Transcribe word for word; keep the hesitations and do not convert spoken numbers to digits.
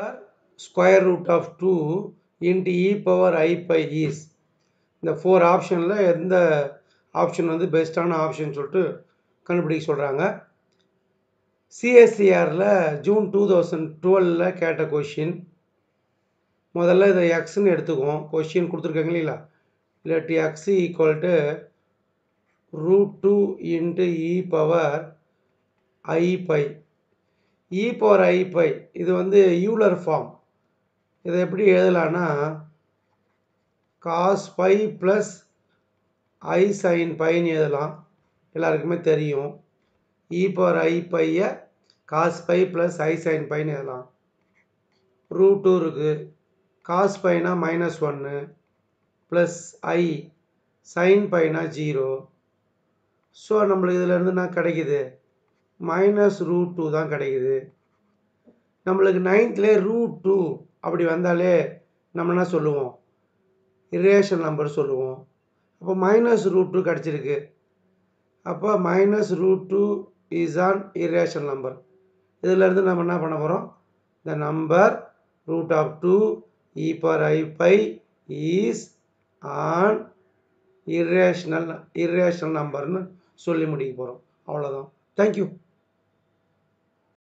square root of two into e power I pi is இந்த four ஆப்ஷனில் எந்த option வந்து பெஸ்ட்டான ஆப்ஷன் சொல்லிட்டு கண்டுபிடிக்க சொல்கிறாங்க. சிஎஸ்சிஆரில் ஜூன் டூ தௌசண்ட் டுவெலில் கேட்ட கொஷின். முதல்ல இதை எக்ஸ்ன்னு எடுத்துக்குவோம். கொஷின் கொடுத்துருக்காங்க இல்லைங்களா, இல்லாட்டி x equal to root two into e power i pi. E power i pi இது வந்து யூலர் ஃபார்ம். இதை எப்படி எழுதலான்னா cos pi plus i sine பைன்னு எழுதலாம். எல்லாருக்குமே தெரியும். இ பவர் ஐ பையை cos pi plus i sine பைன்னு எழுதலாம். ரூட் டூ இருக்குது. காஸ் பைனா மைனஸ் ஒன்று ப்ளஸ் ஐ சைன் பைனா ஜீரோ. ஸோ நம்மளுக்கு இதிலேருந்து என்ன கிடைக்குது, மைனஸ் ரூட் டூ தான் கிடைக்குது. நம்மளுக்கு நைன்த்லேயே ரூட் டூ அப்படி வந்தாலே நம்ம என்ன சொல்லுவோம், இரேஷனல் நம்பர் சொல்லுவோம். அப்போ மைனஸ் ரூட் டூ கிடச்சிருக்கு. அப்போ minus root two is an irrational number. இதிலேருந்து நம்ம என்ன பண்ண போகிறோம், the number root of two e power i pi is an irrational irrational நம்பர்னு சொல்லி முடிக்க போகிறோம். அவ்வளோதான். தேங்க்யூ.